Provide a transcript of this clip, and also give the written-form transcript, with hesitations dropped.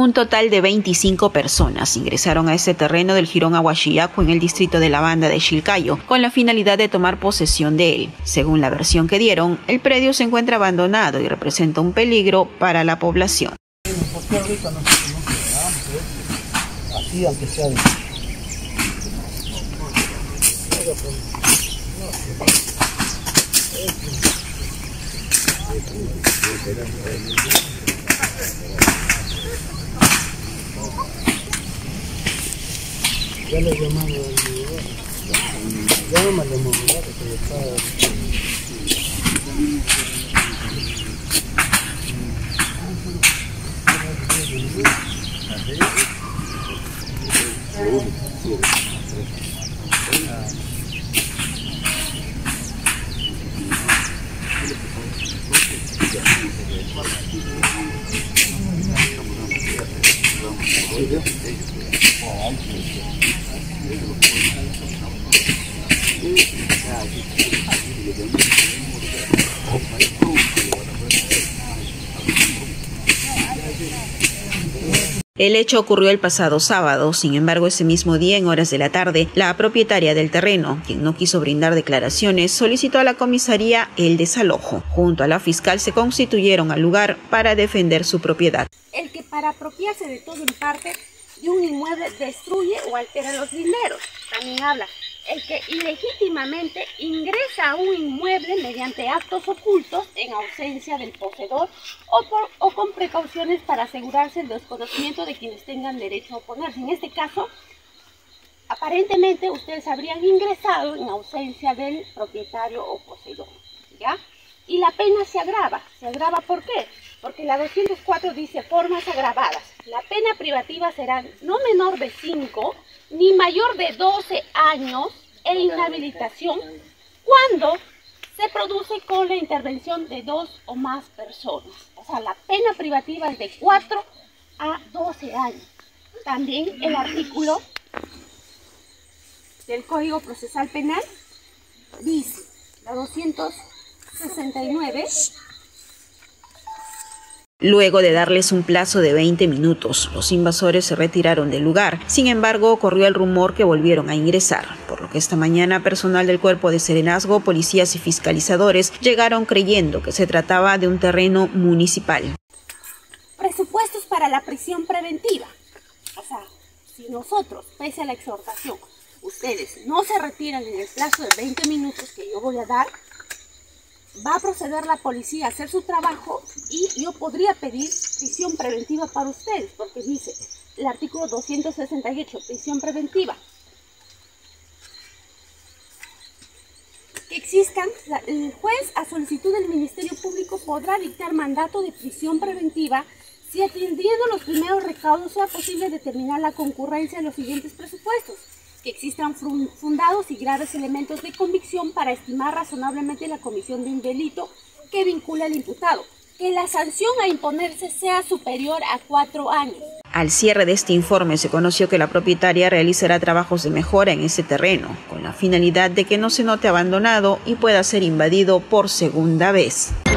Un total de 25 personas ingresaron a este terreno del Jirón Ahuachiaco en el distrito de la Banda de Chilcayo con la finalidad de tomar posesión de él. Según la versión que dieron, el predio se encuentra abandonado y representa un peligro para la población. Así, aunque sea de... Ya le llamamos al movedor. Llámale al movedor que le está... El hecho ocurrió el pasado sábado. Sin embargo, ese mismo día, en horas de la tarde, la propietaria del terreno, quien no quiso brindar declaraciones, solicitó a la comisaría el desalojo. Junto a la fiscal se constituyeron al lugar para defender su propiedad. El que para apropiarse de todo en parte de un inmueble destruye o altera los dineros. También habla el que ilegítimamente ingresa a un inmueble mediante actos ocultos en ausencia del poseedor o con precauciones para asegurarse el desconocimiento de quienes tengan derecho a oponerse. En este caso, aparentemente ustedes habrían ingresado en ausencia del propietario o poseedor, ¿ya? Y la pena se agrava. ¿Se agrava por qué? Porque la 204 dice formas agravadas. La pena privativa será no menor de 5 ni mayor de 12 años e inhabilitación cuando se produce con la intervención de 2 o más personas. O sea, la pena privativa es de 4 a 12 años. También el artículo del Código Procesal Penal dice, la 269... Luego de darles un plazo de 20 minutos, los invasores se retiraron del lugar. Sin embargo, corrió el rumor que volvieron a ingresar, por lo que esta mañana personal del Cuerpo de Serenazgo, policías y fiscalizadores llegaron creyendo que se trataba de un terreno municipal. Presupuestos para la prisión preventiva. O sea, si nosotros, pese a la exhortación, ustedes no se retiran en el plazo de 20 minutos que yo voy a dar, va a proceder la policía a hacer su trabajo y yo podría pedir prisión preventiva para ustedes, porque dice el artículo 268, prisión preventiva. Que existan, el juez a solicitud del Ministerio Público podrá dictar mandato de prisión preventiva si atendiendo los primeros recaudos sea posible determinar la concurrencia de los siguientes presupuestos. Que existan fundados y graves elementos de convicción para estimar razonablemente la comisión de un delito que vincula al imputado, que la sanción a imponerse sea superior a 4 años. Al cierre de este informe se conoció que la propietaria realizará trabajos de mejora en ese terreno, con la finalidad de que no se note abandonado y pueda ser invadido por segunda vez.